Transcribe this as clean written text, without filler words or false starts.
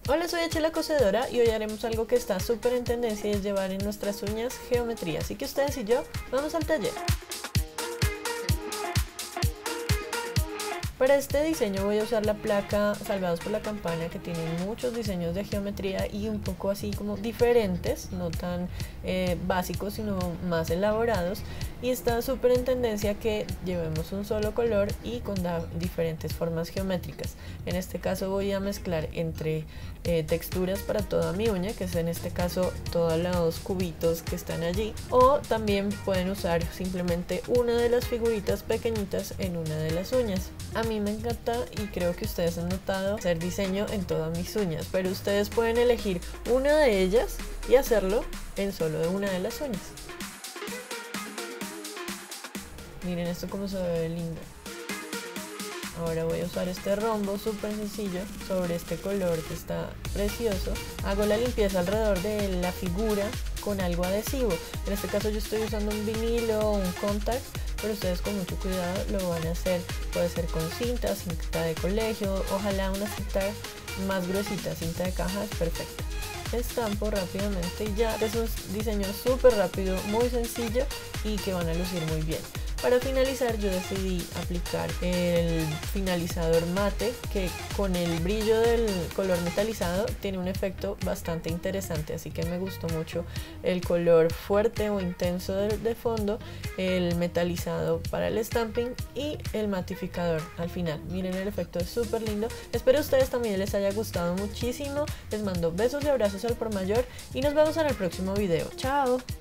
Hola, soy H la Cosedora y hoy haremos algo que está súper en tendencia y es llevar en nuestras uñas geometría, así que ustedes y yo vamos al taller. Para este diseño voy a usar la placa Salvados por la Campana, que tiene muchos diseños de geometría y un poco así como diferentes, no tan básicos sino más elaborados, y está súper en tendencia que llevemos un solo color y con diferentes formas geométricas. En este caso voy a mezclar entre texturas para toda mi uña, que es en este caso todos los cubitos que están allí, o también pueden usar simplemente una de las figuritas pequeñitas en una de las uñas. A mí me encanta y creo que ustedes han notado hacer diseño en todas mis uñas, pero ustedes pueden elegir una de ellas y hacerlo en solo de una de las uñas. Miren esto como se ve lindo. Ahora voy a usar este rombo súper sencillo sobre este color que está precioso. Hago la limpieza alrededor de la figura con algo adhesivo. En este caso yo estoy usando un vinilo o un contact, pero ustedes con mucho cuidado lo van a hacer. Puede ser con cinta de colegio, ojalá una cinta más gruesita, cinta de caja es perfecta. Estampo rápidamente y ya es un diseño súper rápido, muy sencillo y que van a lucir muy bien. Para finalizar yo decidí aplicar el finalizador mate, que con el brillo del color metalizado tiene un efecto bastante interesante, así que me gustó mucho el color fuerte o intenso de fondo, el metalizado para el stamping y el matificador al final. Miren, el efecto es súper lindo. Espero a ustedes también les haya gustado muchísimo. Les mando besos y abrazos al por mayor y nos vemos en el próximo video. ¡Chao!